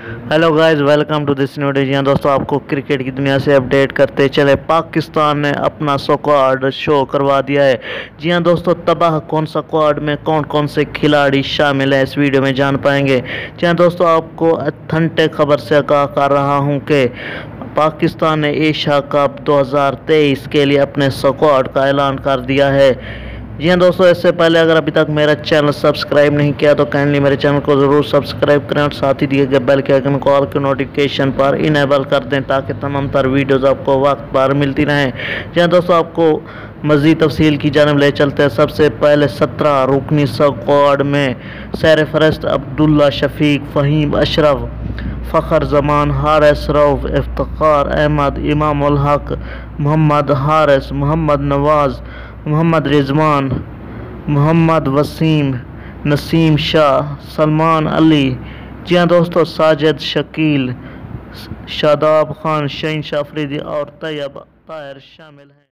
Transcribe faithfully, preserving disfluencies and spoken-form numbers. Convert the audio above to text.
Hello guys, welcome to this new video. दोस्तों, आपको cricket की दुनिया से अपडेट करते चले। पाकिस्तान ने अपना स्क्वाड शो करवा दिया है। जी हां दोस्तों, तबाह कौन सा स्क्वाड में कौन कौन से खिलाड़ी शामिल हैं इस वीडियो में जान पाएंगे। जी हां दोस्तों, आपको अथेंटिक खबर से आगाह कर रहा हूं कि पाकिस्तान ने एशिया कप दो हज़ार तेईस के लिए अपने स्क्वाड का ऐलान कर दिया है। जी हाँ दोस्तों, इससे पहले अगर अभी तक मेरा चैनल सब्सक्राइब नहीं किया तो काइंडली मेरे चैनल को ज़रूर सब्सक्राइब करें और साथ ही दिए गए बेल के आइकन को ऑल के नोटिफिकेशन पर इनेबल कर दें ताकि तमाम तर वीडियोज़ आपको वक्त पर मिलती रहें। जी हाँ दोस्तों, आपको मज़ीद तफसील की जानब ले चलते हैं। सबसे पहले सत्रह रुकनी स्क्वाड में सरफरस्त अब्दुल्ला शफीक, फ़हीम अशरफ, फ़खर जमान, हारिस रऊफ़, इफ्तिखार अहमद, इमाम उल हक, मोहम्मद हारिस, मोहम्मद नवाज़, मोहम्मद रिजवान, मोहम्मद वसीम, नसीम शाह, सलमान अली, जी हाँ दोस्तों, साजिद शकील, शादाब खान, शहीन शाह अफरीदी और तैयब ताहिर शामिल हैं।